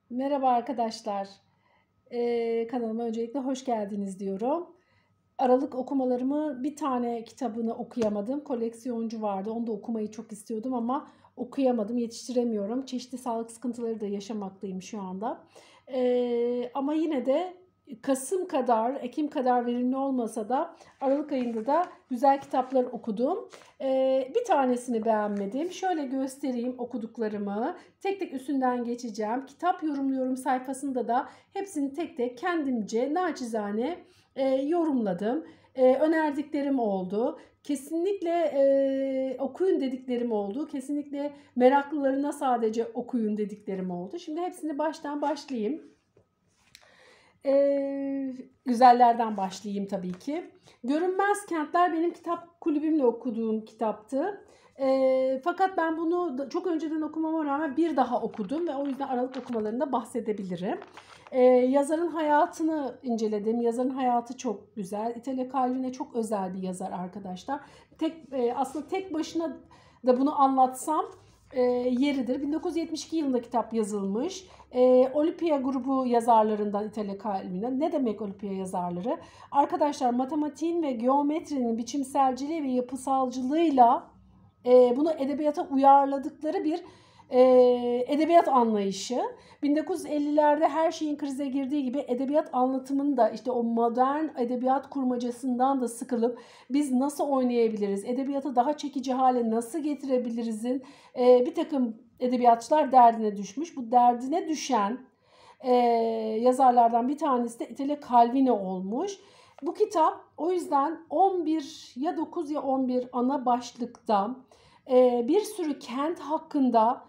Merhaba arkadaşlar. Kanalıma öncelikle hoş geldiniz diyorum. Aralık okumalarımı bir tane kitabını okuyamadım. Koleksiyoncu vardı. Onu da okumayı çok istiyordum ama okuyamadım, yetiştiremiyorum. Çeşitli sağlık sıkıntıları da yaşamaktayım şu anda. Ama yine de Kasım kadar, Ekim kadar verimli olmasa da Aralık ayında da güzel kitaplar okudum. Bir tanesini beğenmedim. Şöyle göstereyim okuduklarımı. Tek tek üstünden geçeceğim. Kitap yorumluyorum sayfasında da hepsini tek tek kendimce naçizane yorumladım. Önerdiklerim oldu. Kesinlikle okuyun dediklerim oldu. Kesinlikle meraklılarına sadece okuyun dediklerim oldu. Şimdi hepsini baştan başlayayım. Güzellerden başlayayım tabii ki. Görünmez Kentler benim kitap kulübümle okuduğum kitaptı. Fakat ben bunu çok önceden okumama rağmen bir daha okudum ve o yüzden Aralık okumalarında bahsedebilirim. Yazarın hayatını inceledim. Yazarın hayatı çok güzel. Italo Calvino çok özel bir yazar arkadaşlar. Aslında tek başına da bunu anlatsam yeridir. 1972 yılında kitap yazılmış. Olympia grubu yazarlarından Italo Calvino. Ne demek Olympia yazarları? Arkadaşlar matematiğin ve geometrinin biçimselciliği ve yapısalcılığıyla bunu edebiyata uyarladıkları bir edebiyat anlayışı. 1950'lerde her şeyin krize girdiği gibi edebiyat anlatımını da işte o modern edebiyat kurmacasından da sıkılıp biz nasıl oynayabiliriz, edebiyatı daha çekici hale nasıl getirebiliriz'in bir takım edebiyatçılar derdine düşmüş. Bu derdine düşen yazarlardan bir tanesi de Italo Calvino olmuş. Bu kitap o yüzden 11 ya 9 ya 11 ana başlıkta bir sürü kent hakkında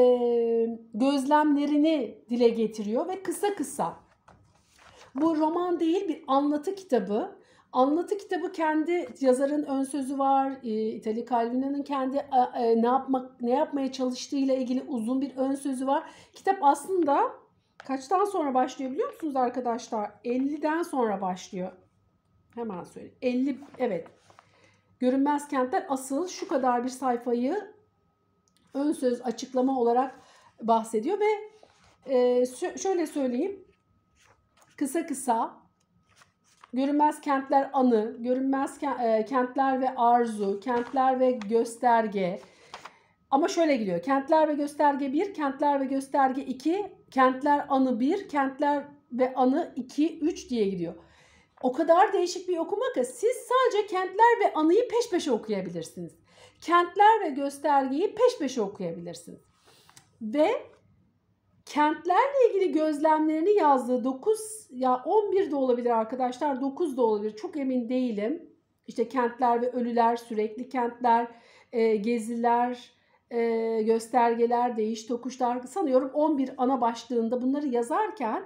gözlemlerini dile getiriyor ve kısa kısa. Bu roman değil, bir anlatı kitabı. Anlatı kitabı, kendi yazarın ön sözü var. Italo Calvino'nun kendi ne yapmaya çalıştığıyla ilgili uzun bir ön sözü var. Kitap aslında kaçtan sonra başlıyor biliyor musunuz arkadaşlar? 50'den sonra başlıyor. Hemen söyleyeyim. 50, evet. Görünmez Kentler asıl şu kadar bir sayfayı ön söz açıklama olarak bahsediyor ve şöyle söyleyeyim. Kısa kısa Görünmez Kentler anı, görünmez kentler ve arzu, kentler ve gösterge. Ama şöyle gidiyor. Kentler ve gösterge 1, kentler ve gösterge 2, kentler anı 1, kentler ve anı 2, 3 diye gidiyor. O kadar değişik bir okuma ki siz sadece kentler ve anıyı peş peşe okuyabilirsiniz. Kentler ve göstergeyi peş peşe okuyabilirsiniz. Ve kentlerle ilgili gözlemlerini yazdığı 9 ya 11 de olabilir arkadaşlar, 9 da olabilir, çok emin değilim. İşte kentler ve ölüler, sürekli kentler, geziler, göstergeler, değiş tokuşlar, sanıyorum 11 ana başlığında bunları yazarken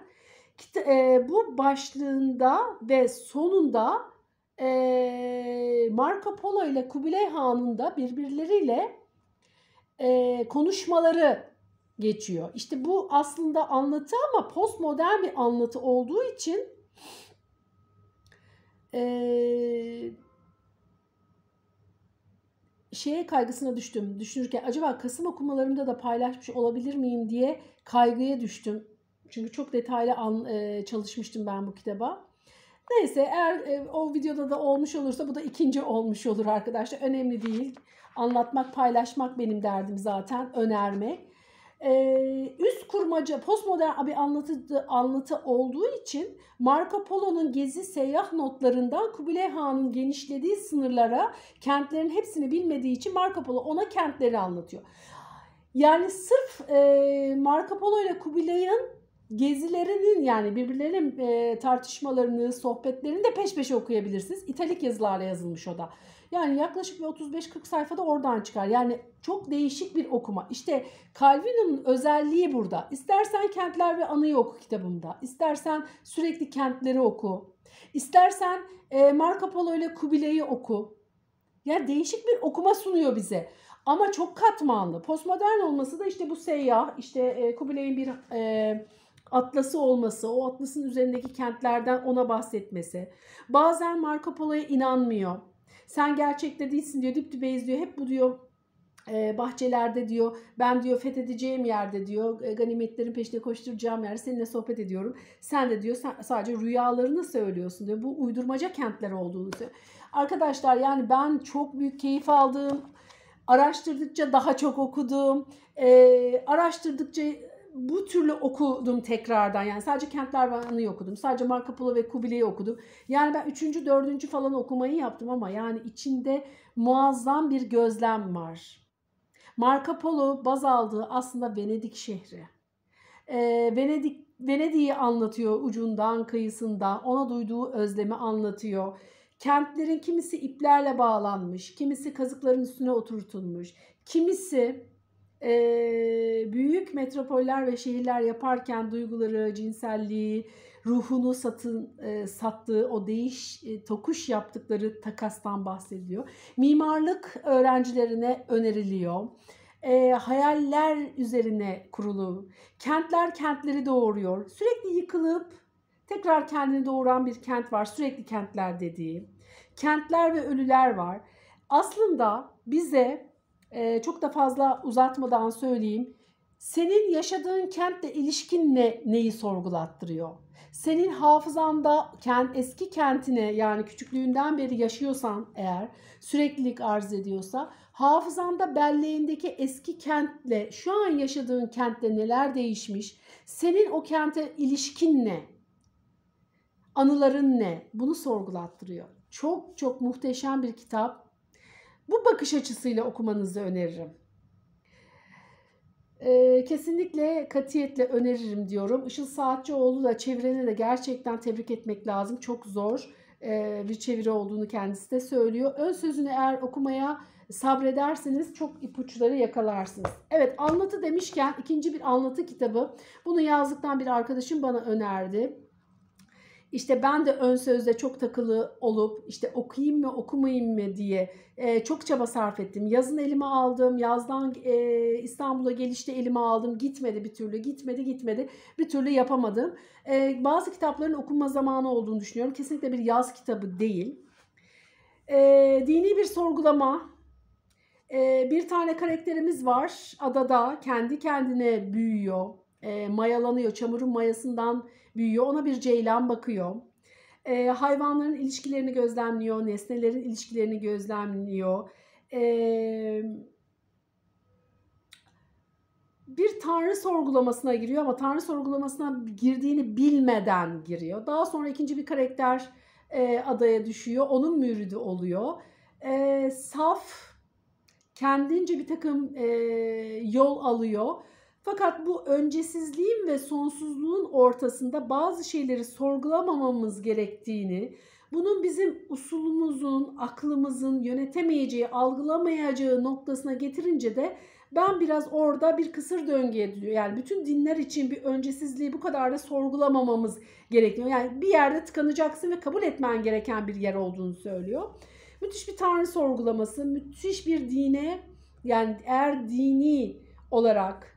bu başlığında ve sonunda Marco Polo ile Kubilay Han'ın da birbirleriyle konuşmaları geçiyor. İşte bu aslında anlatı ama postmodern bir anlatı olduğu için şeye kaygısına düştüm. Düşünürken acaba Kasım okumalarımda da paylaşmış olabilir miyim diye kaygıya düştüm. Çünkü çok detaylı çalışmıştım ben bu kitaba. Neyse, eğer o videoda da olmuş olursa bu da ikinci olmuş olur arkadaşlar. Önemli değil. Anlatmak, paylaşmak benim derdim zaten. Önermek. Üst kurmaca, postmodern bir anlatı olduğu için Marco Polo'nun gezi seyyah notlarından Kubilay Han'ın genişlediği sınırlara, kentlerin hepsini bilmediği için Marco Polo ona kentleri anlatıyor. Yani sırf Marco Polo ile Kubilay'ın gezilerinin, yani birbirlerinin tartışmalarını, sohbetlerini de peş peşe okuyabilirsiniz. İtalik yazılarla yazılmış o da. Yani yaklaşık bir 35-40 sayfada oradan çıkar. Yani çok değişik bir okuma. İşte Calvino'nun özelliği burada. İstersen Kentler ve Anı'yı oku kitabımda. İstersen sürekli kentleri oku. İstersen Marco Polo ile Kubilay'ı oku. Yani değişik bir okuma sunuyor bize. Ama çok katmanlı. Postmodern olması da işte bu seyyah, işte Kubilay'ın bir atlası olması, o atlasın üzerindeki kentlerden ona bahsetmesi. Bazen Marco Polo'ya inanmıyor. Sen gerçekte değilsin diyor, dip dibeyiz diyor. Hep bu diyor Bahçelerde diyor, ben diyor fethedeceğim yerde diyor, ganimetlerin peşinde koşturacağım yerde seninle sohbet ediyorum. Sen de diyor sadece rüyalarını söylüyorsun diyor. Bu uydurmaca kentler olduğunu söylüyor. Arkadaşlar yani ben çok büyük keyif aldım. Araştırdıkça daha çok okudum. Araştırdıkça bu türlü okudum tekrardan. Yani sadece Kentler Van'ı okudum. Sadece Marco Polo ve Kubilay'ı okudum. Yani ben 3. 4. falan okumayı yaptım ama yani içinde muazzam bir gözlem var. Marco Polo baz aldığı aslında Venedik şehri. Venedik'i anlatıyor ucundan kıyısından. Ona duyduğu özlemi anlatıyor. Kentlerin kimisi iplerle bağlanmış, kimisi kazıkların üstüne oturtulmuş, kimisi büyük metropoller ve şehirler yaparken duyguları, cinselliği, ruhunu sattığı o tokuş yaptıkları takastan bahsediliyor. Mimarlık öğrencilerine öneriliyor. Hayaller üzerine kurulu. Kentler kentleri doğuruyor. Sürekli yıkılıp tekrar kendini doğuran bir kent var. Sürekli kentler dediği. Kentler ve ölüler var. Aslında bize çok da fazla uzatmadan söyleyeyim. Senin yaşadığın kentle ilişkin neyi sorgulattırıyor? Senin hafızanda eski kentine yani küçüklüğünden beri yaşıyorsan eğer süreklilik arz ediyorsa hafızanda belleğindeki eski kentle şu an yaşadığın kentte neler değişmiş? Senin o kente ilişkin ne? Anıların ne? Bunu sorgulattırıyor. Çok çok muhteşem bir kitap. Bu bakış açısıyla okumanızı öneririm. Kesinlikle katiyetle öneririm diyorum. Işıl Saatçioğlu da çevireni de gerçekten tebrik etmek lazım. Çok zor bir çeviri olduğunu kendisi de söylüyor. Ön sözünü eğer okumaya sabrederseniz çok ipuçları yakalarsınız. Evet, anlatı demişken ikinci bir anlatı kitabı. Bunu yazdıktan bir arkadaşım bana önerdi. İşte ben de ön sözde çok takılı olup işte okuyayım mı okumayayım mı diye çok çaba sarf ettim. Yazın elime aldım. Yazdan İstanbul'a gelişte elime aldım. Gitmedi bir türlü. Gitmedi. Bir türlü yapamadım. Bazı kitapların okunma zamanı olduğunu düşünüyorum. Kesinlikle bir yaz kitabı değil. Dini bir sorgulama. Bir tane karakterimiz var. Adada kendi kendine büyüyor. Mayalanıyor. Çamurun mayasından büyüyor. Ona bir ceylan bakıyor. Hayvanların ilişkilerini gözlemliyor. Nesnelerin ilişkilerini gözlemliyor. Bir tanrı sorgulamasına giriyor ama tanrı sorgulamasına girdiğini bilmeden giriyor. Daha sonra ikinci bir karakter adaya düşüyor. Onun müridi oluyor. Saf, kendince bir takım yol alıyor. Fakat bu öncesizliğin ve sonsuzluğun ortasında bazı şeyleri sorgulamamamız gerektiğini, bunun bizim usulümüzün, aklımızın yönetemeyeceği, algılamayacağı noktasına getirince de ben biraz orada bir kısır döngüye düşüyor. Yani bütün dinler için bir öncesizliği bu kadar da sorgulamamamız gerekiyor. Yani bir yerde tıkanacaksın ve kabul etmen gereken bir yer olduğunu söylüyor. Müthiş bir tanrı sorgulaması, müthiş bir dine, yani eğer dini olarak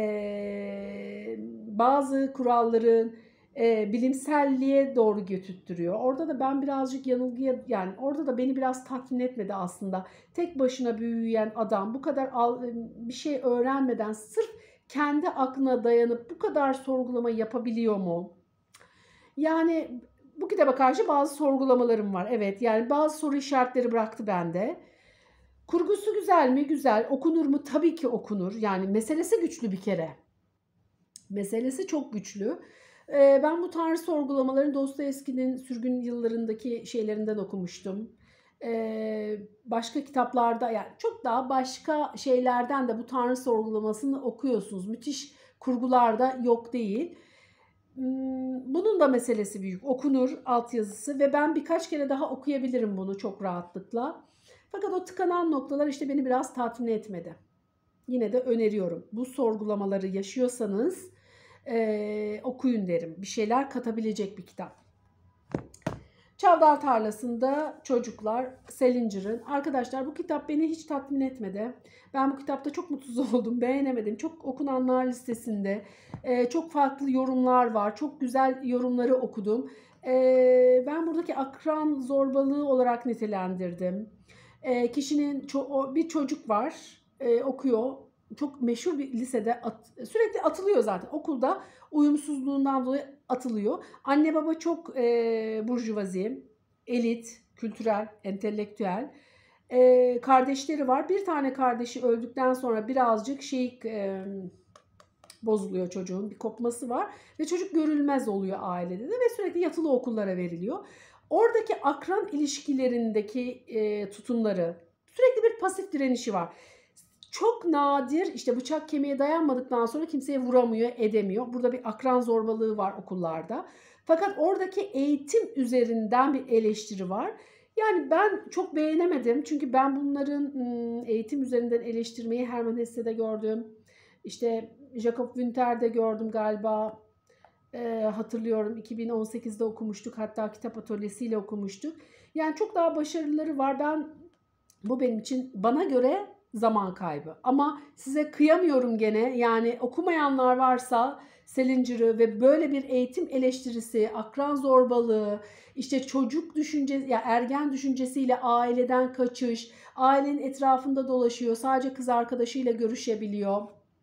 bazı kuralların bilimselliğe doğru götürtüyor. Orada da ben birazcık yanılgıya, yani orada da beni biraz tatmin etmedi aslında. Tek başına büyüyen adam bu kadar bir şey öğrenmeden sırf kendi aklına dayanıp bu kadar sorgulama yapabiliyor mu? Yani bu kitaba karşı bazı sorgulamalarım var. Evet, yani bazı soru işaretleri bıraktı bende. Kurgusu güzel mi? Güzel. Okunur mu? Tabii ki okunur. Yani meselesi güçlü bir kere. Meselesi çok güçlü. Ben bu tanrı sorgulamalarını Dostoyevski'nin sürgün yıllarındaki şeylerinden okumuştum. Başka kitaplarda, yani çok daha başka şeylerden de bu tanrı sorgulamasını okuyorsunuz. Müthiş kurgular da yok değil. Bunun da meselesi büyük. Okunur altyazısı ve ben birkaç kere daha okuyabilirim bunu çok rahatlıkla. Fakat o tıkanan noktalar işte beni biraz tatmin etmedi. Yine de öneriyorum. Bu sorgulamaları yaşıyorsanız okuyun derim. Bir şeyler katabilecek bir kitap. Çavdar Tarlası'nda Çocuklar, Salinger'ın. Arkadaşlar bu kitap beni hiç tatmin etmedi. Ben bu kitapta çok mutsuz oldum, beğenemedim. Çok okunanlar listesinde çok farklı yorumlar var. Çok güzel yorumları okudum. Ben buradaki akran zorbalığı olarak nitelendirdim. Kişinin bir çocuk var. okuyor. Çok meşhur bir lisede sürekli atılıyor zaten. Okulda uyumsuzluğundan dolayı atılıyor. Anne baba çok burjuvazi, elit, kültürel, entelektüel. Kardeşleri var. Bir tane kardeşi öldükten sonra birazcık bozuluyor çocuğun. Bir kopması var. Ve çocuk görülmez oluyor ailede de ve sürekli yatılı okullara veriliyor. Oradaki akran ilişkilerindeki tutumları, sürekli bir pasif direnişi var. Çok nadir işte bıçak kemiğe dayanmadıktan sonra kimseye vuramıyor, edemiyor. Burada bir akran zorbalığı var okullarda. Fakat oradaki eğitim üzerinden bir eleştiri var. Yani ben çok beğenemedim. Çünkü ben bunların eğitim üzerinden eleştirmeyi Hermann Hesse'de gördüm. İşte Jakob Winter'de gördüm galiba. Hatırlıyorum 2018'de okumuştuk. Hatta kitap atölyesiyle okumuştuk. Yani çok daha başarıları var. Bu benim için bana göre zaman kaybı. Ama size kıyamıyorum gene. Yani okumayanlar varsa Salinger'ı ve böyle bir eğitim eleştirisi, akran zorbalığı, işte çocuk düşüncesi, ya ergen düşüncesiyle aileden kaçış, ailenin etrafında dolaşıyor, sadece kız arkadaşıyla görüşebiliyor.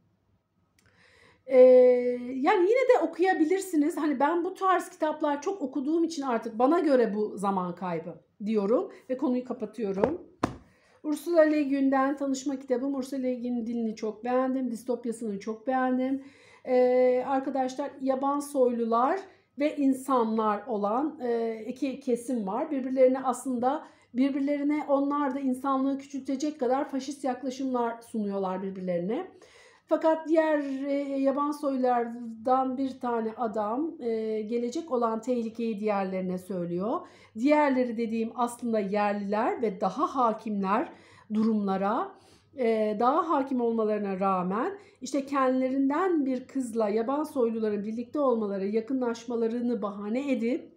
Yani yine de okuyabilirsiniz. Hani ben bu tarz kitaplar çok okuduğum için artık bana göre bu zaman kaybı diyorum ve konuyu kapatıyorum. Ursula Le Guin'den tanışma kitabım. Ursula Le Guin'in dilini çok beğendim. Distopyasını çok beğendim. Arkadaşlar yaban soylular ve insanlar olan iki kesim var. Birbirlerine onlar da insanlığı küçültecek kadar faşist yaklaşımlar sunuyorlar birbirlerine. Fakat diğer yaban soylulardan bir tane adam gelecek olan tehlikeyi diğerlerine söylüyor. Diğerleri dediğim aslında yerliler ve daha hakimler durumlara, daha hakim olmalarına rağmen işte kendilerinden bir kızla yaban soyluların birlikte olmaları, yakınlaşmalarını bahane edip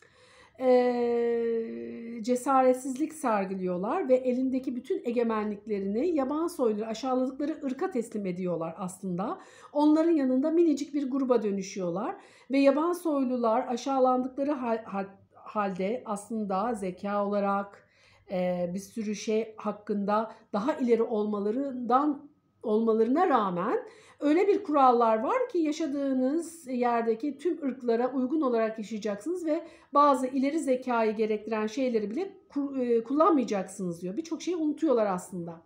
cesaretsizlik sergiliyorlar ve elindeki bütün egemenliklerini yaban soyluları aşağıladıkları ırka teslim ediyorlar aslında. Onların yanında minicik bir gruba dönüşüyorlar ve yaban soylular aşağılandıkları halde aslında zeka olarak bir sürü şey hakkında daha ileri olmalarına rağmen öyle bir kurallar var ki yaşadığınız yerdeki tüm ırklara uygun olarak yaşayacaksınız ve bazı ileri zekayı gerektiren şeyleri bile kullanmayacaksınız diyor. Birçok şeyi unutuyorlar aslında.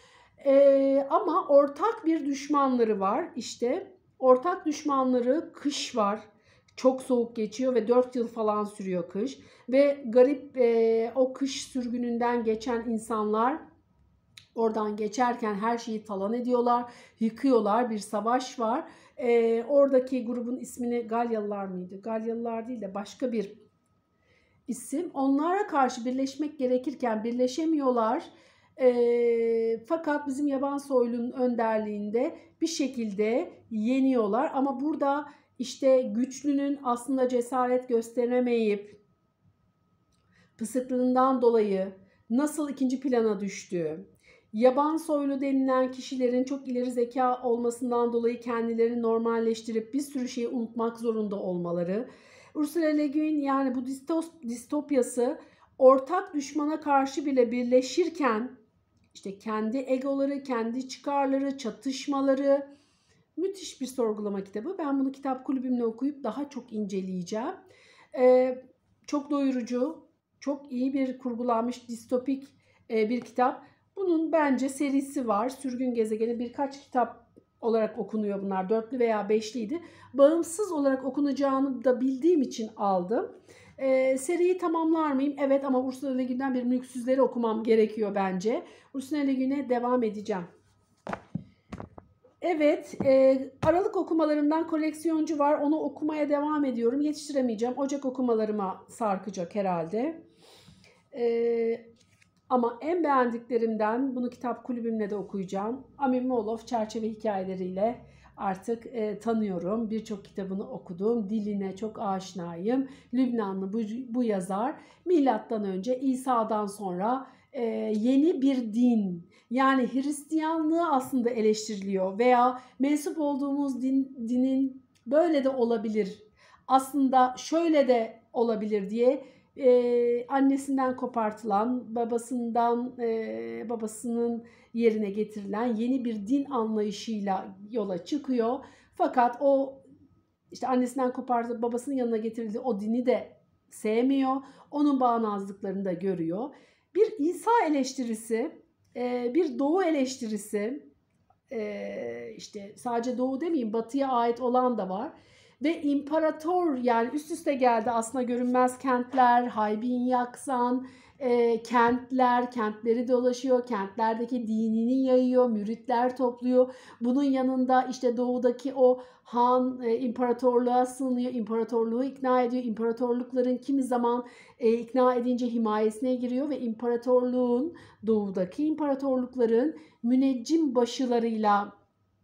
Ama ortak bir düşmanları var. İşte ortak düşmanları kış var. Çok soğuk geçiyor ve 4 yıl falan sürüyor kış. Ve garip o kış sürgününden geçen insanlar oradan geçerken her şeyi talan ediyorlar, yıkıyorlar, bir savaş var. Oradaki grubun ismini Galyalılar mıydı? Galyalılar değil de başka bir isim. Onlara karşı birleşmek gerekirken birleşemiyorlar. Fakat bizim yaban soylunun önderliğinde bir şekilde yeniyorlar. Ama burada işte güçlünün aslında cesaret gösteremeyip pısıklığından dolayı nasıl ikinci plana düştüğü, yaban soylu denilen kişilerin çok ileri zeka olmasından dolayı kendilerini normalleştirip bir sürü şeyi unutmak zorunda olmaları. Ursula Le Guin yani bu distopyası ortak düşmana karşı bile birleşirken işte kendi egoları, kendi çıkarları, çatışmaları müthiş bir sorgulama kitabı. Ben bunu kitap kulübümle okuyup daha çok inceleyeceğim. Çok doyurucu, çok iyi bir kurgulanmış distopik bir kitap. Bunun bence serisi var. Sürgün Gezegeni birkaç kitap olarak okunuyor bunlar. 4'lü veya 5'liydi. Bağımsız olarak okunacağını da bildiğim için aldım. Seriyi tamamlar mıyım? Evet ama Ursula Le Guin'den bir Mülksüzleri okumam gerekiyor bence. Ursula Le Guin'e devam edeceğim. Evet, Aralık okumalarımdan koleksiyoncu var. Onu okumaya devam ediyorum. Yetiştiremeyeceğim. Ocak okumalarıma sarkacak herhalde. Ama en beğendiklerimden bunu kitap kulübümle de okuyacağım. Amin Moloff çerçeve hikayeleriyle artık tanıyorum. Birçok kitabını okudum. Diline çok aşinayım. Lübnanlı bu yazar. Milattan önce İsa'dan sonra yeni bir din yani Hristiyanlığı aslında eleştiriliyor veya mensup olduğumuz dinin böyle de olabilir. Aslında şöyle de olabilir diye Annesinden kopartılan, babasının yerine getirilen yeni bir din anlayışıyla yola çıkıyor. Fakat o işte annesinden kopartıp babasının yanına getirildiği o dini de sevmiyor. Onun bağnazlıklarını da görüyor. Bir İsa eleştirisi, bir Doğu eleştirisi, işte sadece Doğu demeyeyim, Batı'ya ait olan da var. Ve imparator, yani üst üste geldi aslında görünmez kentler, Haybin Yaksan, kentleri dolaşıyor, kentlerdeki dinini yayıyor, müritler topluyor. Bunun yanında işte doğudaki o Han imparatorluğa sığınıyor, imparatorluğu ikna ediyor. İmparatorlukların kimi zaman ikna edince himayesine giriyor ve doğudaki imparatorlukların müneccim başılarıyla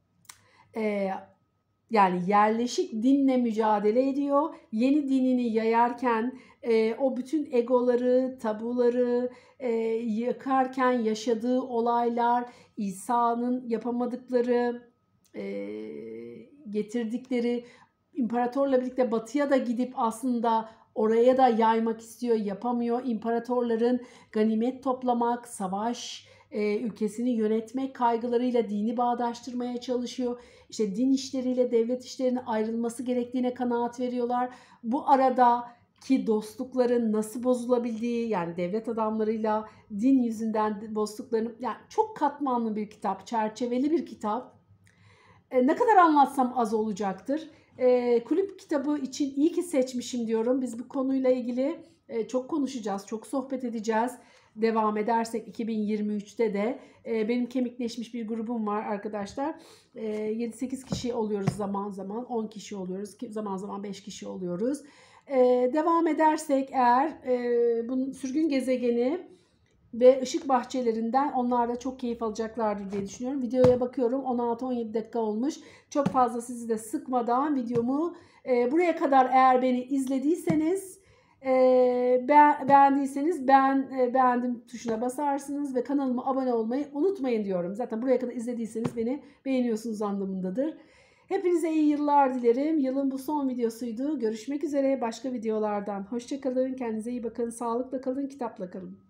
yani yerleşik dinle mücadele ediyor. Yeni dinini yayarken o bütün egoları, tabuları yıkarken yaşadığı olaylar, İsa'nın yapamadıkları, getirdikleri, imparatorla birlikte batıya da gidip aslında oraya da yaymak istiyor, yapamıyor. İmparatorların ganimet toplamak, savaş, ülkesini yönetmek kaygılarıyla dini bağdaştırmaya çalışıyor. İşte din işleriyle devlet işlerinin ayrılması gerektiğine kanaat veriyorlar. Bu aradaki dostlukların nasıl bozulabildiği, yani devlet adamlarıyla din yüzünden dostlukların, yani çok katmanlı bir kitap, çerçeveli bir kitap. Ne kadar anlatsam az olacaktır. Kulüp kitabı için iyi ki seçmişim diyorum. Biz bu konuyla ilgili çok konuşacağız, çok sohbet edeceğiz. Devam edersek 2023'te de benim kemikleşmiş bir grubum var arkadaşlar. 7-8 kişi oluyoruz zaman zaman, 10 kişi oluyoruz, zaman zaman 5 kişi oluyoruz. Devam edersek eğer bunun sürgün gezegeni ve ışık bahçelerinden onlar da çok keyif alacaklardır diye düşünüyorum. Videoya bakıyorum, 16-17 dakika olmuş. Çok fazla sizi de sıkmadan videomu buraya kadar eğer beni izlediyseniz, beğendiyseniz beğendim tuşuna basarsınız ve kanalıma abone olmayı unutmayın diyorum. Zaten buraya kadar izlediyseniz beni beğeniyorsunuz anlamındadır. Hepinize iyi yıllar dilerim. Yılın bu son videosuydu. Görüşmek üzere başka videolardan. Hoşça kalın, kendinize iyi bakın, sağlıkla kalın, kitapla kalın.